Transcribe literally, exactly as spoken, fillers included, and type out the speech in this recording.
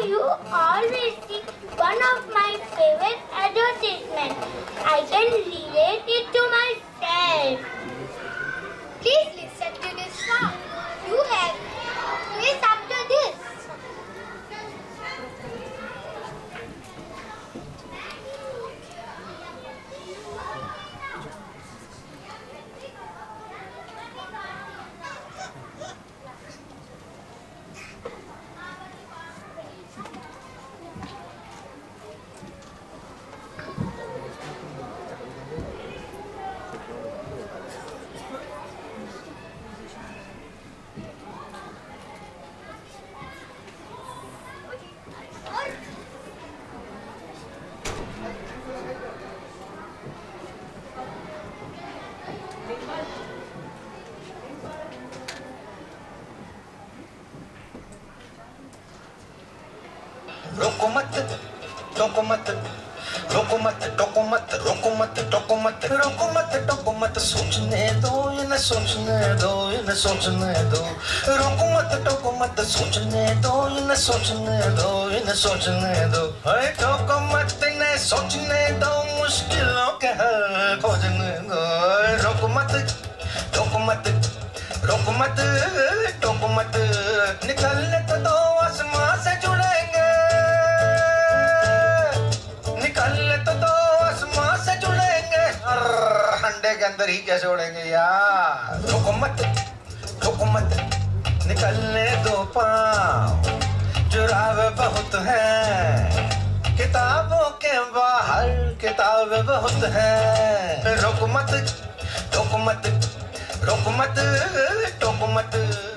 you always see one of my favorite advertisements. I can relate it to myself. Please listen to this song. You have quiz after this. Roko mat, toko mat, roko mat, toko mat, roko mat, toko mat, roko mat, toko mat, सोचने दो ये न सोचने दो ये न सोचने दो roko mat, toko mat, सोचने दो ये न सोचने दो ये न सोचने दो अरे toko mat ने सोचने दो मुश्किलों के हल खोजने दो roko mat, toko mat, roko mat, toko mat, निकलने तो दो आसमां से जुड़ेंगे तो दो आसमां से जुड़ेंगे अंडे के अंदर ही कैसे उड़ेंगे यार रोको मत रोको मत निकलने दो पाँव जुरावे बहुत हैं किताबों के बाहर किताबें बहुत हैं रोको मत रोको मत रोको मत रोको मत